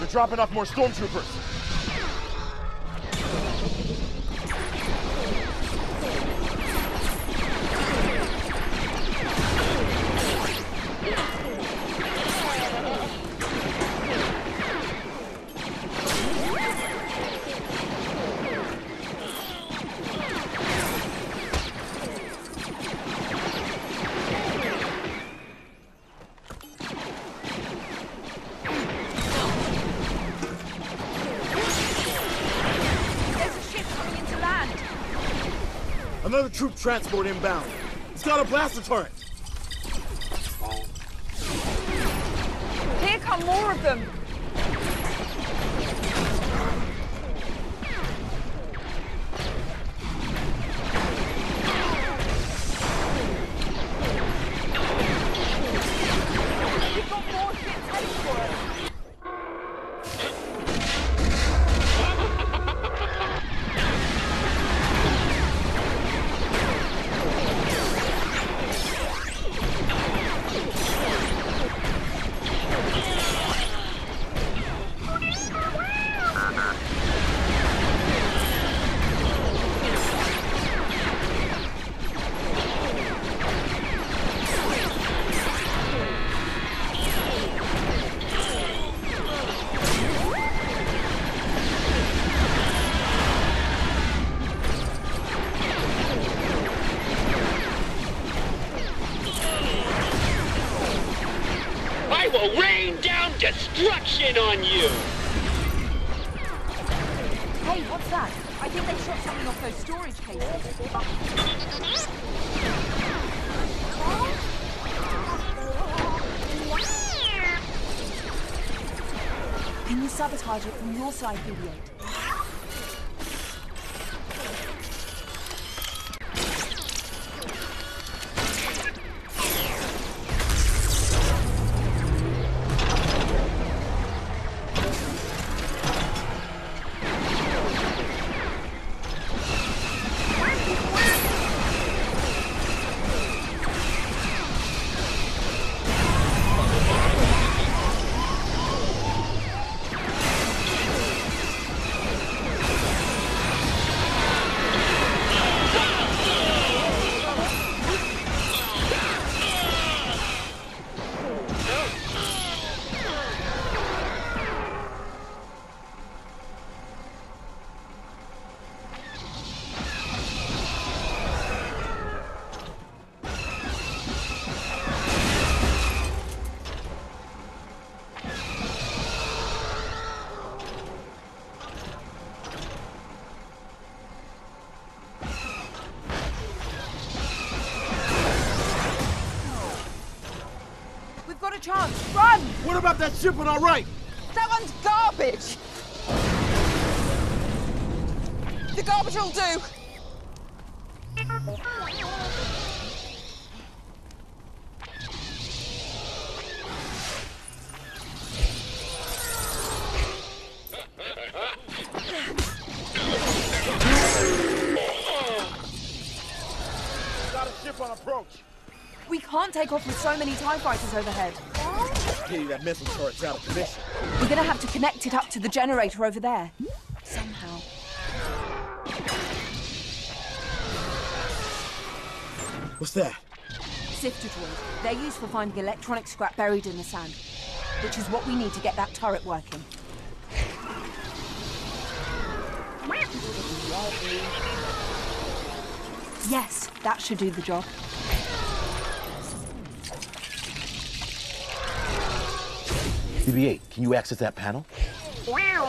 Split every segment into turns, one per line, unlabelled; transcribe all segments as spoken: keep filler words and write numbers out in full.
They're dropping off more stormtroopers.
Another troop transport inbound. It's got a blaster turret.
Here come more of them. We've got more ships heading for us.
Will rain down destruction on you!
Hey, what's that? I think they shot something off those storage cases. Can you sabotage it from your side, B B eight? Chance, run!
What about that ship on our right?
That one's garbage! The garbage will do!
Got a ship on approach.
We can't take off with so many TIE fighters overhead.
Pity that missile turret's out of commission.
We're gonna have to connect it up to the generator over there. Somehow.
What's that?
Sifter droid. They're used for finding electronic scrap buried in the sand. Which is what we need to get that turret working. Yes, that should do the job.
B B eight, can you access that panel?
Wow.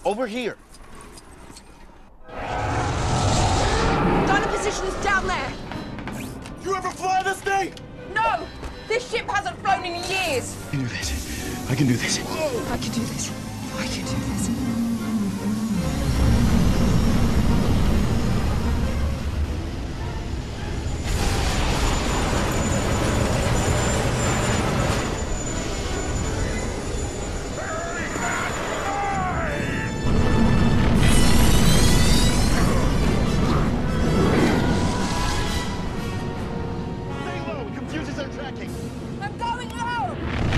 Over here.
Gunner position is down there.
You ever fly this thing?
No! This ship hasn't flown in years.
I can do this. I can do this.
I can do this. I can do this. I'm going low!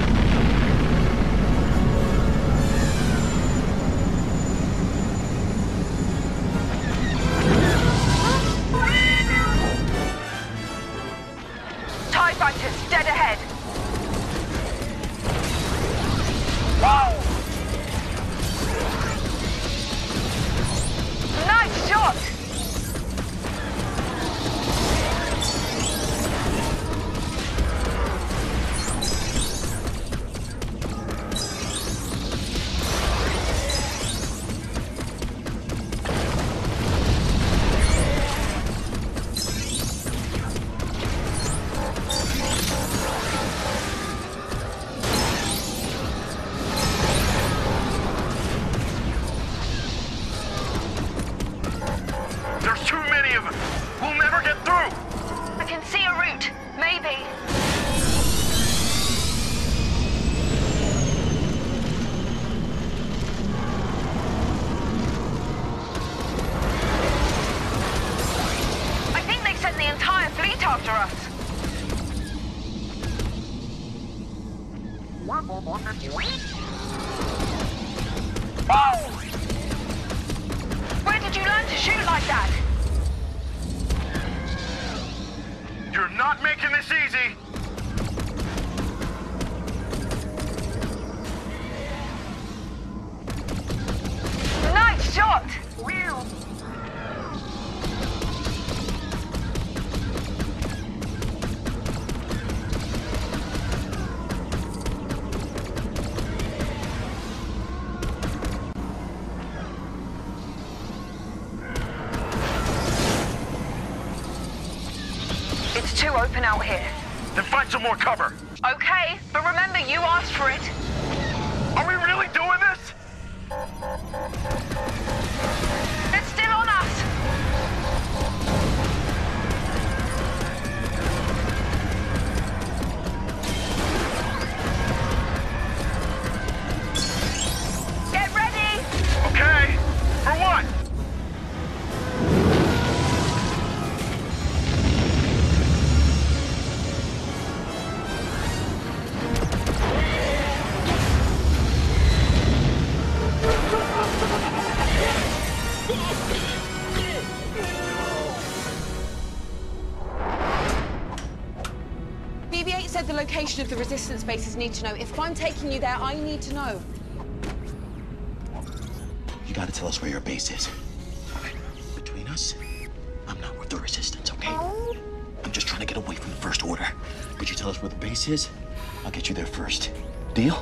TIE fighters, dead ahead! Whoa! Nice shot!
There's too many of them. We'll never get through.
I can see a route. Maybe. I think they sent the entire fleet after us. Whoa! Where did you learn to shoot like that?
You're not making this easy.
Nice shot! It's too open out here.
Then find some more cover.
Okay, but remember you asked for it.
Are we really doing this?
It's still on us! Get ready!
Okay. For what?
B B eight said the location of the resistance bases need to know. If I'm taking you there, I need to know.
You gotta tell us where your base is. Between us, I'm not with the resistance, okay? I'm just trying to get away from the First Order. But you tell us where the base is, I'll get you there first. Deal?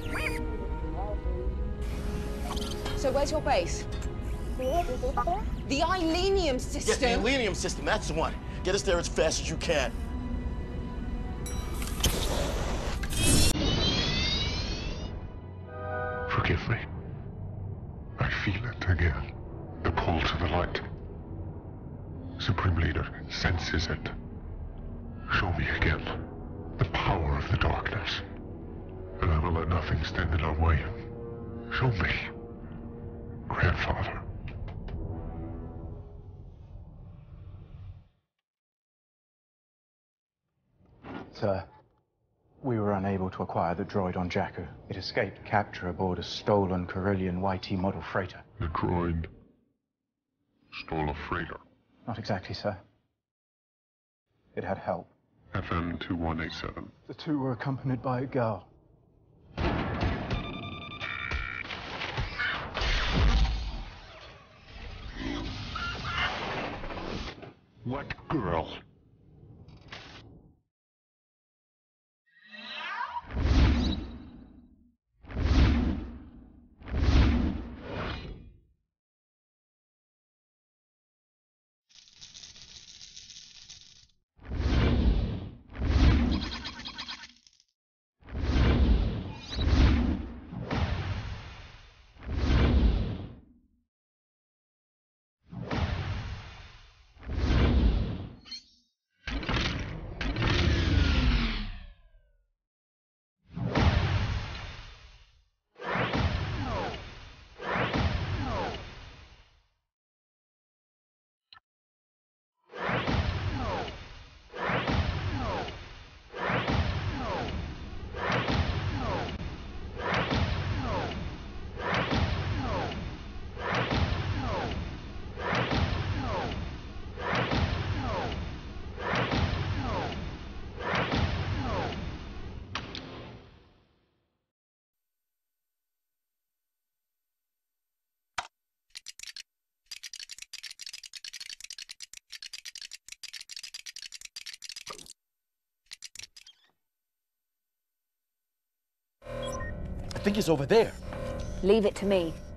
So where's your base? The Ilenium system?
Yeah, the Ilenium system, that's the one. Get us there as fast as you can.
Forgive me. I feel it again. The pull to the light. Supreme Leader senses it. Show me again the power of the darkness. And I will let nothing stand in our way. Show me, Grandfather.
Sir, we were unable to acquire the droid on Jakku. It escaped capture aboard a stolen Corellian Y T model freighter.
The droid stole a freighter.
Not exactly, sir. It had help.
F M two one eight seven.
The two were accompanied by a girl.
What girl?
think it's over there.
Leave it to me.